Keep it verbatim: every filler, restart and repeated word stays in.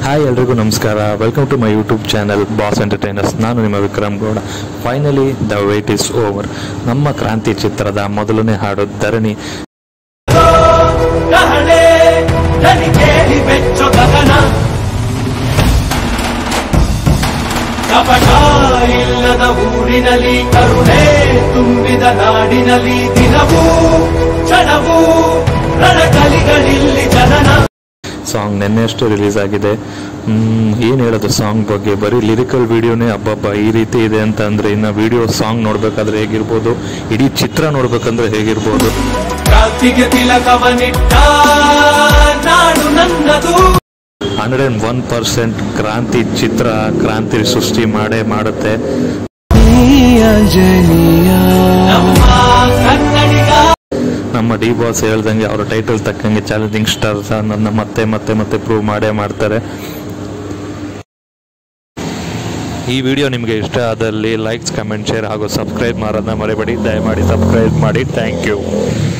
Hi ಎಲ್ರಿಗೂ ನಮಸ್ಕಾರ. Welcome to my YouTube channel Boss Entertainers. ನಾನು ನಿಮ್ಮ Vikram Gowda. Finally the wait is over. ನಮ್ಮ ಕ್ರಾಂತಿ ಚಿತ್ರದ ಮೊದಲನೇ ಹಾಡು ಧರಣಿ. ಇಲ್ಲದ ಊರಿನಲ್ಲಿ ಕರುಣೆ ತುಂಬಿದ ನಾಡಿನಲ್ಲಿ ದಿನವೂ ಕ್ಷಣವೂ ರಣಕಲಿಗಳಿಲ್ಲಿ ಜನನ. ಸಾಂಗ್ ನೆನ್ನೆಯಷ್ಟೇ ರಿಲೀಸ್ ಆಗಿದೆ. ಏನು ಹೇಳೋದು ಸಾಂಗ್ ಬಗ್ಗೆ, ಬರೀ ಲಿರಿಕಲ್ ವಿಡಿಯೋನೇ ಹಬ್ಬಬ್ಬ ಈ ರೀತಿ ಇದೆ ಅಂತ ಅಂದರೆ ಇನ್ನು ವಿಡಿಯೋ ಸಾಂಗ್ ನೋಡಬೇಕಾದ್ರೆ ಹೇಗಿರ್ಬೋದು, ಇಡೀ ಚಿತ್ರ ನೋಡ್ಬೇಕಂದ್ರೆ ಹೇಗಿರ್ಬೋದು. ಕ್ರಾಂತಿಗೆ ತಿಲಕವನಿಟ್ಟ ನಾಡು ನನ್ನದು. ಹಂಡ್ರೆಡ್ ಅಂಡ್ ಒನ್ ಪರ್ಸೆಂಟ್ ಕ್ರಾಂತಿ ಚಿತ್ರ ಕ್ರಾಂತಿ ಸೃಷ್ಟಿ ಮಾಡೇ ಮಾಡುತ್ತೆ. ನಮ್ಮ ಡಿ ಬಾಸ್ ಹೇಳ್ದಂಗೆ ಅವರ ಟೈಟಲ್ ತಕ್ಕಂಗೆ ಚಾಲೆಂಜಿಂಗ್ ಸ್ಟಾರ್ಸ್ ನನ್ನ ಮತ್ತೆ ಮತ್ತೆ ಮತ್ತೆ ಪ್ರೂವ್ ಮಾಡೇ ಮಾಡ್ತಾರೆ. ಈ ವಿಡಿಯೋ ನಿಮಗೆ ಇಷ್ಟ ಆದಲ್ಲಿ ಲೈಕ್ಸ್, ಕಮೆಂಟ್, ಶೇರ್ ಹಾಗೂ ಸಬ್ಸ್ಕ್ರೈಬ್ ಮಾಡೋದನ್ನ ಮರಿಬೇಡಿ. ದಯಮಾಡಿ ಸಬ್ಸ್ಕ್ರೈಬ್ ಮಾಡಿ. Thank you.